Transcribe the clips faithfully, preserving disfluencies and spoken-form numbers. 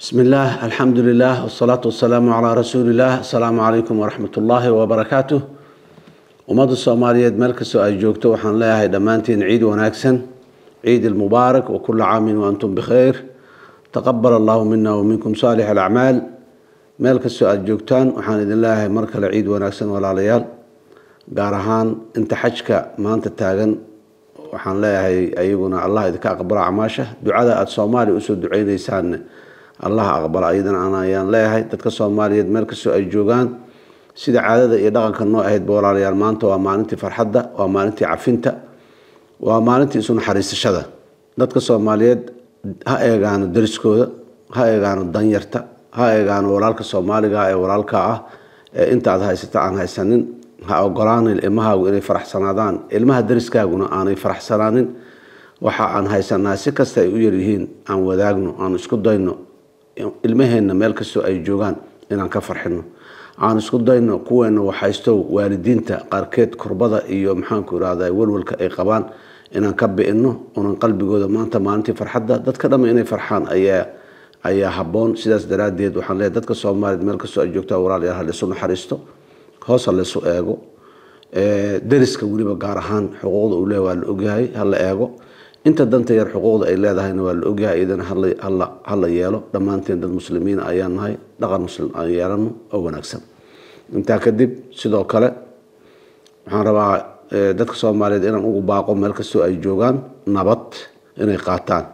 بسم الله الحمد لله والصلاة والسلام على رسول الله. السلام عليكم ورحمة الله وبركاته. ومضى الصومالية ملكس أي جوجتو وحن لها دمانتين عيد وناكسن عيد المبارك وكل عام وأنتم بخير. تقبل الله منا ومنكم صالح الأعمال. ملكس أي جوجتان وحن إذن الله مركل عيد وناكسن ولا ليال قارهان انت حجك ما انت تاغن وحن لها أيقنا الله إذا كأقبل عماشه دعاء الصومالي أسود دعين يسان الله أقبل أيضا أنا أيان لها تدك الصومالية ملكس أي جوجان سيدا عادة يدغن كنو أهيد بولا ليال مانتا ومانتي فرحدة ومانتي عفنتا ومانتي إسون حريس الشدة dadka Soomaaliyeed ha eegaan dariskooda ha eegaan danyarta ha eegaan walaalka Soomaaliga ee walaalka ah ee inta aad haysata aan haysanin ha ogolaan ilmahaagu inay faraxsanaadaan ilmaha dariskaaguna aanay faraxsanaanin waxa aan haysanaa si kasta ay u yarihiin aan wadaagno aan isku dayno ilmaheena meel kasto ay joogaan inaan ka farxino aan isku dayno kuweena waxaysto waalidiinta qaarkeed kurbada iyo maxaan ku raadayay walwalka ay qabaan inaan ka bi'ino onan qalbigooda maanta maalintii farxadda dadka dhamma inay farxaan ayaa ayaa haboon sidaas daraadeed waxaan leeyahay dadka Soomaaliyeed meel kasto ay joogtaa walaalayaal hal isu naxariisto hoos la isu eego ee dariska waliba gaar ahaan xuquuqda uu leeyahay la ogyahay hal la eego inta danta yar xuquuqda ay leedahayna waa la ogyahay idan hal hal hal yeelo dhamaanteen dad muslimiin ayaan nahay dhaqan muslim aan yeelano oo wanaagsan inta kadib sidoo kale waxaan rabaa dadka Soomaaliyeed inaan ugu baaqo meel kasto ay joogaan nabad inay qaataan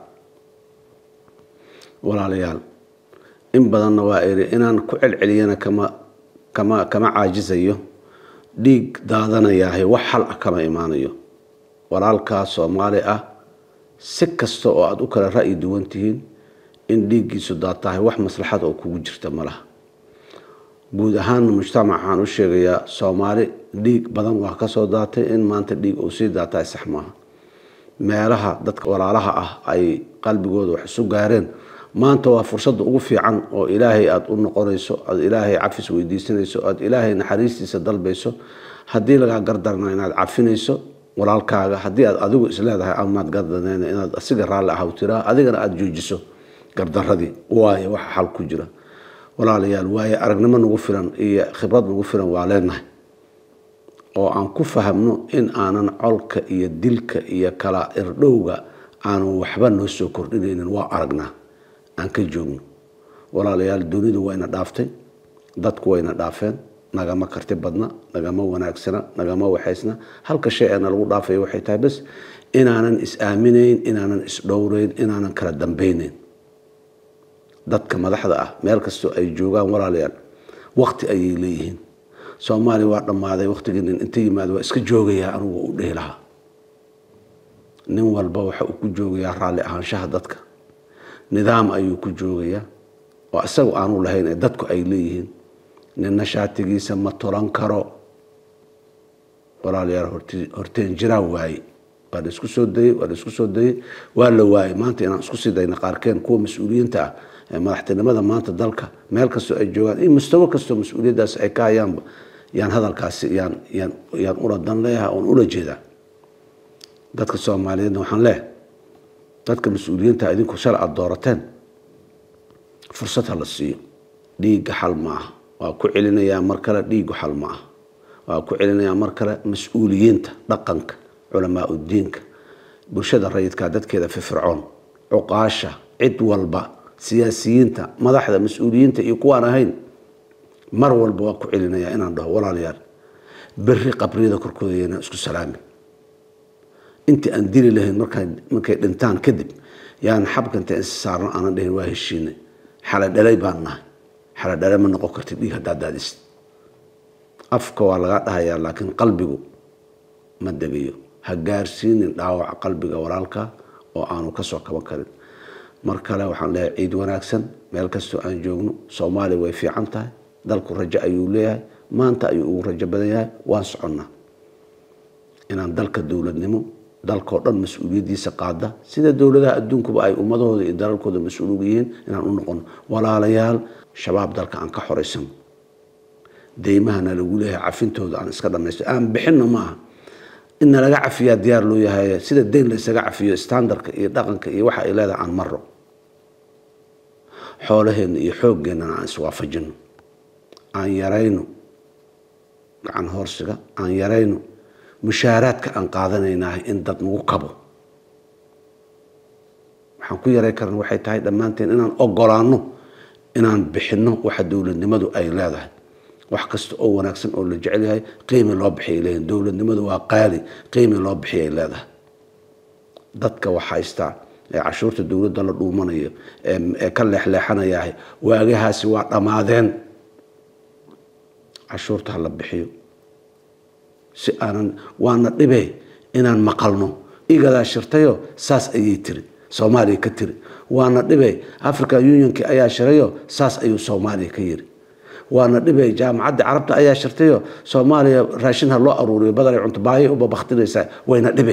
walaalayaal in badanna waa iri inaan ku celceliyana kama kama kama caajisayo dhiig daadanaya wax hal kama imaanayo walaalka Soomaali ah si kasto oo aad u kala ra'yi duwan tihiin in dhiigiisu daatahay wax maslaxad oo kugu jirta malaha guud ahaan mujtamacan u sheegaya Soomaali dhiig badan wax ka soo daatay in maanta dhiig uu sii daatay sax maaha meelaha dadka walaalaha ah ay qalbigooda wax isu gaareen maanta waa fursad ugu fiican oo Ilaahay aad u noqonayso aad Ilaahay cafis weydiisanayso aad Ilaahay naxariistiisa dalbayso hadii laga gardarna inaad cafinayso walaalkaaga hadii aad adigu isleedahay amaad gardanayna inaad asiga raali ah tira adigana aad joojiso gardaradii waaye wax xal ku jira walaalayaal waaye aragnimo nagu filan iyo khibrad nagu filan waa leenahay oo aan ku fahamno in aanan colka iyo dilka iyo kala irdhowga aan waxba noo soo kordhinaynin waa aragnaa aan ka joogno walaalayaal dunidu wayna dhaaftay dadku wayna dhaafeen nagama karti badna nagama wanaagsana nagama waxaysna halka shay aan lagu dhaafay waxay tahay bas inaanan is aaminayn inaanan is dhowreyn inaanan kala dambaynayn dadka madaxda ah meel kasto ay joogaan walaalayaal waqti ay leeyihiin Soomaali waa dhamaaday waqtigan inta yimaado waa iska joogaya anigu u dheelaha nin walba waxa uu ku joogayaa raali ahaanshaha dadka nidaam ayuu ku joogayaa oo asagu aanu lahayn ee dadku ay leeyihiin nin nashaatigiisa ma tolan karo walaalayaal horteen jira waay waa isku soo dayay waa isku soo dayay waa la waay maanta inaan isku sii dayna qaarkeen kuwa mas'uuliyiinta ah ee madaxtinimada maanta dalka meel kasto ay joogaan in mustawa kasto mas'uuliyadaas ay ka hayaan yaan hadalkaasi yaan yaan yaan ula dan leeyahay oo ula jeeda dadka Soomaaliyeed waxaan leeyahay dadka mas'uuliyiinta idinku shal aad doorateen fursad la siiyo dhiig xal ma ah waa ku celinayaa mar kale dhiig xal ma ah waa ku celinayaa mar kale mas'uuliyiinta dhaqanka culamaa u diinka bulshada rayidka dadkeeda fi fircoon uqaasha cid walba siyaasiyiinta madaxda mas'uuliyiinta iyo kuwaan ahayn mar walba waa ku celinayaa inaan dhaho walaalayaal berri qabriyada korkoodayna isku salaami inta aan dili lahayn markay markay dhintaan kadib yaan xabkanta saarno aan dhahin waa heshiinay xala dhalay baan nahay xala dhalay ma noqon kartid dhiig hadaa daadis afka waa laga dhahayaa laakiin qalbigu ma dagayo ha gaarsiinin dhaawac qalbiga walaalka oo aanu ka soo kaban karin mar kale waxaan leeyahay ciid wanaagsan meel kasto aan joogno Soomaali way fiican tahay dalku rajo ayuu leeyahay maanta ayuu ugu rajo badan yahay waan soconnaa inaan dalka dawladnimo dalka oo dhan mas'uuliyadiisa qaada sida dawladaha adduunkuba ay ummadooda iyo dalalkooda mas'uul uga yihiin inaan u noqono walaalayaal shabaab dalka aan ka xoreysan deymahana lagu leeyahay cafintooda aan iska dhamaysto aan bixinno maaha in laga cafiyaa diyaar loo yahay sida deyn la isaga cafiyo standardka iyo dhaqanka iyo waxa ay leedahay aan marro xoolaheen iyo xooggeena aan iswaafajino aan yarayno gacan horsiga aan yarayno mushaaraadka aan qaadanaynahay in dad nagu kabo waxaan ku yaray karna waxay tahay dhammaanteen inaan ogolaano inaan bixino waxa dawladnimadu ay leedahay wax kasta oo wanaagsan oo la jecel yahay qiimo loo bixiyay leeyahay dawladnimadu waa qaali qiimo loo bixiyay leedahay dadka waxa haystaa ee cashuurta dawladda la dhuumanayo ee ka leexleexanayahay waagahaasi waa dhamaadeen cashuurta la bixiyo si aanan waana dhibay inaan maqalno igada shirtayo saas ayay tiri Soomaaliya ka tiri waana dhibay African Union ki ayaa shirayo saas ayuu Soomaaliya ka yiri waana dhibay jaamacadda Carabta ayaa shirtayo Soomaaliya raashin loo aruuriyo badal ay cunto baahi u babaqtinaysa wayna dhibay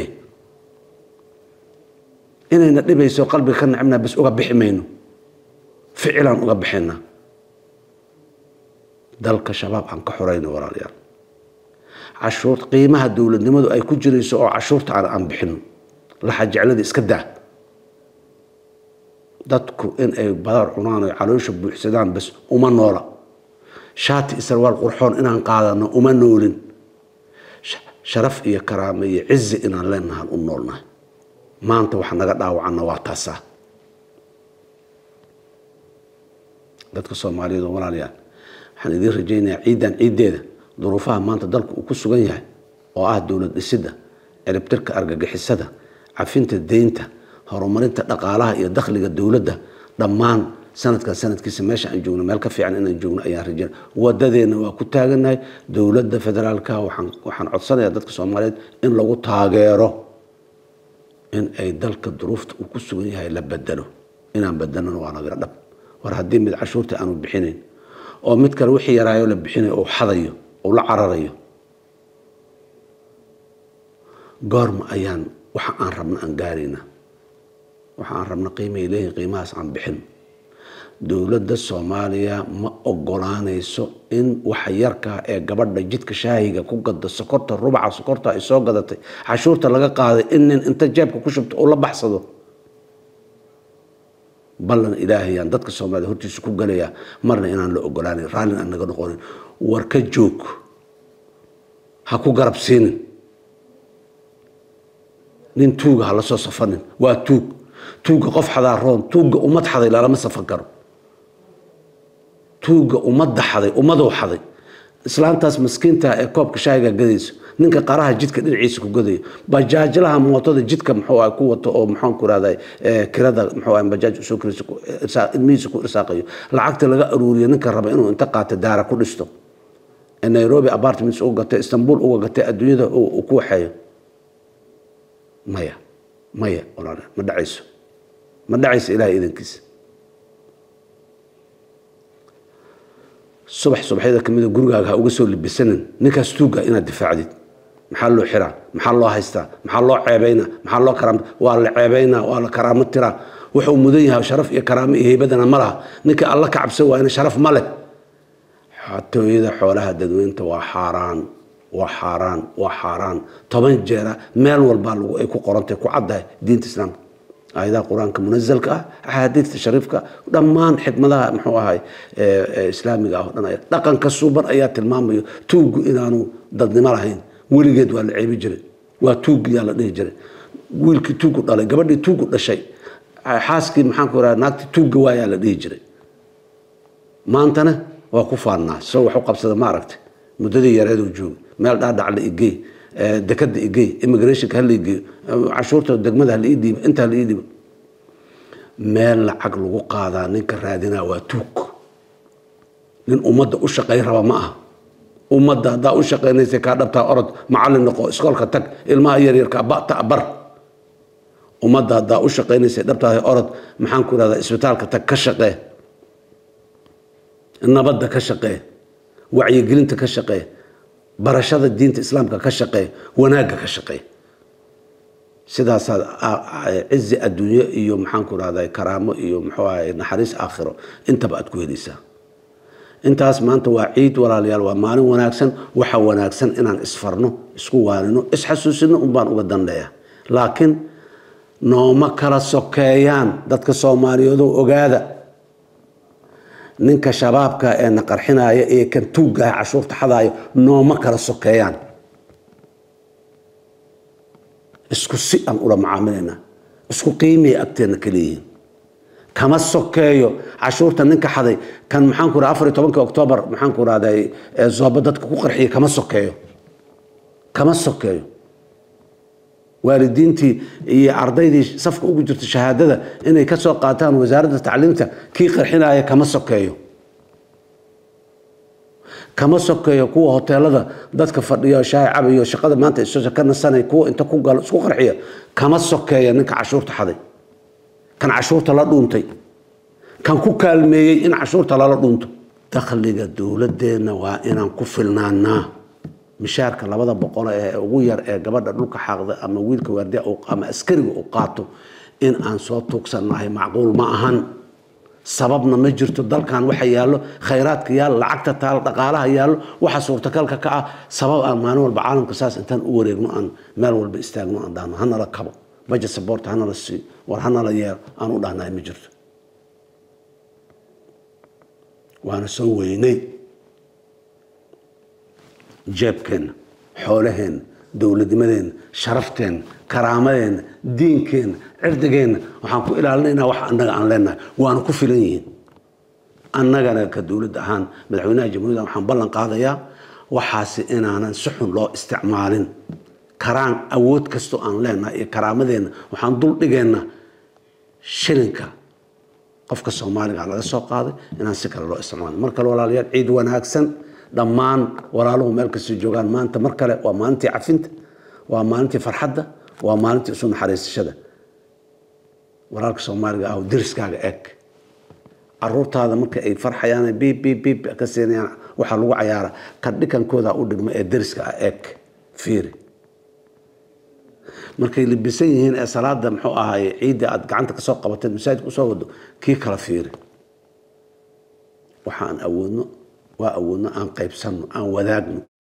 inayna dhibayso qalbiga ka nacabna bas uga biximayno ficilan uga bixina dalka shabaab aan ka xoreyno walaalayaal cashuur qiimaha dawladnimadu ay ku jirayso oo cashuurta aan aan bixino la xajaclada iska daa dadku in ay badar cunaan oo caloosha buuxsadaan bas uma noola shaati isarwal qurxoon inaan qaadano uma noolin sharaf iyo karaamo iyo cizi inaan leenahay u noolnahay maanta waxa naga dhaawacana waa taasa dadka Soomaaliyeed oo walaalayaal waxaan idin rajaynayaa ciidan ciideeda duruufaha maanta dalku uu ku sugan yahay oo ah dawlad dhisida ciribtirka argagixisada cafinta deynta horumarinta dhaqaalaha iyo dakhliga dawladda dhammaan sanadkan sanadkiisa meesha aan joogno meel ka fiican inaan joogno ayaan rajayna wadadeena waa ku taaganahay dawladda federaalka waxaan waxaan codsanayaa dadka Soomaaliyeed in lagu taageero in ay dalka duruufta uu ku sugan yahay la bedelo inaan bedelno waa naga dhab war haddii mid cashuurta aanu bixinayn oo mid kale wixii yaraayo la bixinayo oo xadayo oo la cararayo goorma ayaan waxa aan rabna aan gaarina waxa aan rabna qiimo ilaahay qiimahaas aan bixin dawladda Soomaaliya ma ogolaanayso in waxa yarka ee gabadha jidka shaahiga ku gada sokorta rubaca sokorta ay soo gadatay cashuurta laga qaaday in inta jeebka ku shubto oo la baxsado ballan ilaahay aan dadka Soomaaliyeed hortiisa ku galaya marna inaan la ogolaanin raalin aan naga noqonin war ka joog ha ku garabsiin nin tuuga hala soo safanin waa tuug tuuga qof xadaaroon tuuga umad xaday lama safan karo tuuga umad xaday umadoo xaday islaantaas miskiinta ee koobka shaahiga gadayso ninka qaraha jidka dhinaciisa ku gadayo bajaajlaha mootada jidka muxuu ay ku wato oo maxaan ku raaday kirada muxuu ay bajaaj soo kirayso ilmihiisa ku irsaaqayo lacagta laga aruuriyo ninka raba inuu inta qaato daara ku dhisto Nairobi apartments uga gatay Istanbul uga gatay adduunyada uu ku waxeeyo maya maya walaal ma dhacayso ma dhacayso ilaahay idinkiisa subax subaxyada kamida gurigaaga uga soo libisanin ninkaas tuuga inaad difaacdid maxaa loo xiraa maxaa loo haystaa maxaa loo ceebayna maxaa loo karaam waa la ceebayna waa la karaamo tira wuxuu mudan yahay sharaf iyo karaamo iyo heybadana ma laha ninka alla ka cabsan waa in sharaf ma leh xatooyada xoolaha dadweynta waa xaaraan waa xaaraan waa xaaraan toban jeera meel walba lagu ay ku qorantay ku caddahay diinta islaamka ayada quraanka munazalka ah ahadiithta shariifka dhammaan xikmadaha muxuu ahay ee islaamiga ah dhan ay dhaqanka suuban ayaa tilmaamayo tuugu inaanu dadnimo lahayn weligeed waa la ceebi jiray waa tuugu yaa la dhihi jiray wiilkii tuugu dhalay gabadhii tuugu dhashay xaaskii maxaan ku raadnaa naagtii tuugu waa yaa la dhihi jiray maantana waa ku faannaa soo wax u qabsada ma aragtay muddadii yareed uu joogay meel dhaadhac la igey dekada igey immigration ka la igey cashuurta degmada la idiib inta la idiib meel lacag lagu qaadaa ninka raadina waa tuug nin ummadda u shaqeey raba ma aha ummadda hadaa u shaqeynaysa ka dhabtaa orod macallin noqo iskoolka tag ilmaha yar yarka bata bar ummadda hadaa u shaqeynaysa dhabtaa orod maxaan ku raada isbitaalka tag ka shaqee nabadda ka shaqee wacyigelinta ka shaqee barashada diinta islaamka ka shaqee wanaaga ka shaqee sidaas cizi adduunyo iyo maxaan ku raadayay karaamo iyo muxuu ahay naxariis aakhiro intaba aad ku helaysaa intaas maanta waa ciid walaalayaal waa maalin wanaagsan waxa wanaagsan inaan isfarno isku waanino isxasuusino un baan uga danleeyaa laakiin nooma kala sokeeyaan dadka Soomaaliyeed oo ogaada ninka shabaabka ee na qarxinaya ee kan tuugaha cashuurta xadaayo nooma kala sokeeyaan isku si aan ula macaamilayna isku qiimay agteena kaliyiin kama sokeeyo cashuurta ninka xaday kan maxaan ku raad afar iyo tobanka Oktoobar maxaan ku raaday zooba dadka ku qarxiyo kama sokeeyo kama sokeeyo waalidiintii iyo ardaydii safka ugu jirta shahaadada inay ka soo qaataan wasaaradda tacliinta kii qarxinaya kama sokeeyo kama sokeeyo kuwa hoteelada dadka fadhiyo shaay cabayo shaqada maanta isoo ka nasanay kuwa inta ku gal isku qarxiya kama sokeeyo ninka cashuurta xaday kan cashuurta la dhuuntay kan ku kaalmeeyay in cashuurta la dhuunto dakhliga dawladeena waa inaan ku filnaanaa mishaarka labada boqol ee ugu yar ee gabadha dhulka xaqda ama wiilka waardiya ama askariga uu qaato in aan soo tuugsanahay macquul ma ahan sababna ma jirto dalkan waxa yaalo khayraadka yaal lacagta taal dhaqaalaha yaalo waxa suurtagalka ka ah sabab aan maalin walba caalamka saas intaan u wareegno aan meel walba istaagno aan daano hana la kabo budget support hana la si war hana la yeer aan u dhahnay ma jirto waana soo weynay jeebkeena xoolaheena dawladnimadeena sharafteena karaamadeenna diinkeena cirdigeena waxaan ku ilaalinaynaa wax annaga aan leenahay waana ku filan yihiin annagana ka dawladda ahaan madaxweynaha jamhuuriyadda waxaan ballan qaadayaa waxaasi inaanan si xun loo isticmaalin karaan awood kastoo aan leenahay iyo karaamadeenna waxaan dul dhigaynaa shilinka qofka Soomaaliga laga soo qaaday inaan si kale loo isticmaalin mar kale walaalayaal ciid wanaagsan dhammaan walaaluhu meel kasta joogaan maanta mar kale waa maalintii cafinta waa maalintii farxadda waa maalintii isu naxariisashada walaalka Soomaaliga ah deriskaaga eeg caruurtaada marka ay farxayaan biib biib biib ka seenayaan waxa lagu ciyaara ka dhikankooda u dhigma ee deriska ah eeg fiiri markay libisan yihiin ee salaada muxuu ahaay ciida aad gacanta ka soo qabatay masaajidka soo wado kii kala fiiri waxaan awoodno waa awoodno aan qaybsanno aan wadaagno